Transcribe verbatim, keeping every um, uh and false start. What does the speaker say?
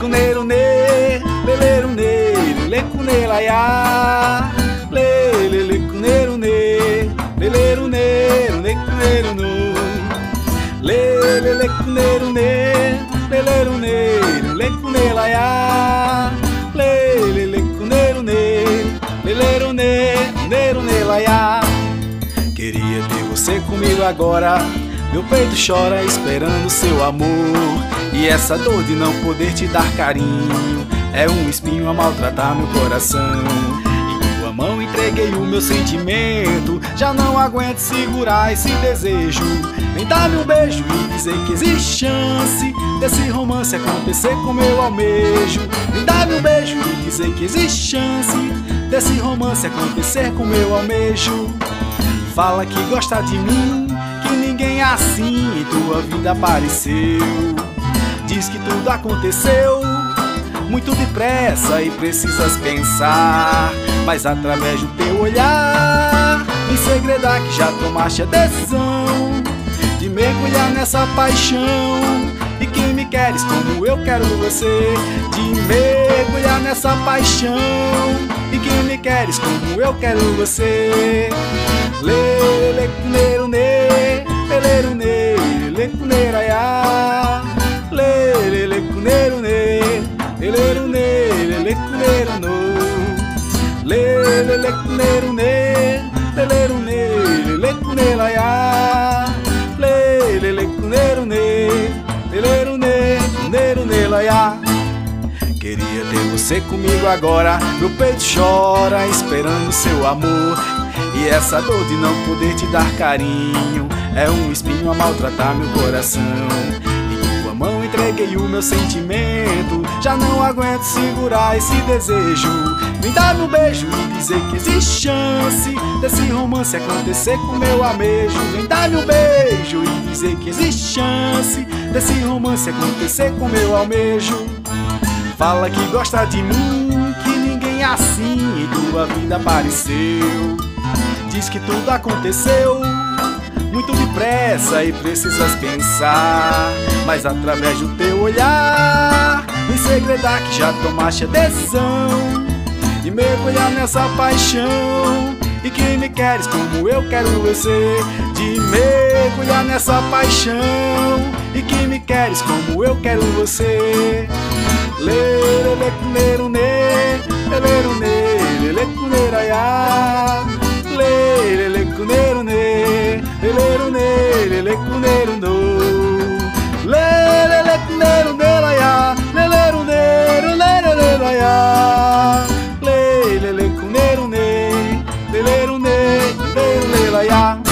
neiro ne, leleiro ne, leco ne laiá. Le, le, leco neiro ne, leleiro neiro, leco neiro no. Le, le, leco neiro ne, leleiro neiro, leco ne laiá. Le, le, leco neiro ne, leleiro ne, neiro ne laiá. Queria ter você comigo agora. Meu peito chora esperando seu amor. E essa dor de não poder te dar carinho é um espinho a maltratar meu coração. Em tua mão entreguei o meu sentimento. Já não aguento segurar esse desejo. Vem dar-me um beijo e dizer que existe chance desse romance acontecer como eu almejo. Vem dar-me um beijo e dizer que existe chance desse romance acontecer como eu almejo. Fala que gosta de mim, que ninguém assim em tua vida apareceu. Diz que tudo aconteceu muito depressa e precisas pensar, mas através do teu olhar em segredar que já tomaste a decisão de mergulhar nessa paixão. E que me queres como eu quero você, de mergulhar nessa paixão. E que me queres como eu quero você. Le, le, neiro, ne, leleiro, ne, leco, neiraiá. Le, le, leco, neiro, ne, leleiro, ne, leco, neiro, no. Le, le, leco, neiro, ne, leleiro, ne, leco, neiraiá. Le, le, leco, neiro, ne, leleiro, ne, neiro, nelaiá. Queria ter você comigo agora. Meu peito chora esperando seu amor. E essa dor de não poder te dar carinho é um espinho a maltratar meu coração. Em tua mão entreguei o meu sentimento. Já não aguento segurar esse desejo. Me dá um beijo e dizer que existe chance desse romance acontecer como eu almejo. Vem dar-me um beijo e dizer que existe chance desse romance acontecer como eu almejo. Fala que gosta de mim, que ninguém assim em tua vida apareceu. Diz que tudo aconteceu muito depressa e precisas pensar, mas através do teu olhar em segredar que já tomaste a decisão de mergulhar nessa paixão. E que me queres como eu quero você, de mergulhar nessa paixão. E que me queres como eu quero você. Le, le, le, neiro, ne, leleiro, ne, leco, neiraiá. Le, le, leco, neiro, ne, leleiro, ne, leco, neiro, no. Le, le, leco, neiro, nelaiá. Leleiro, neiro, neiro, nelaiá. Le, le, leco, neiro, ne, leleiro, ne, neiro, nelaiá.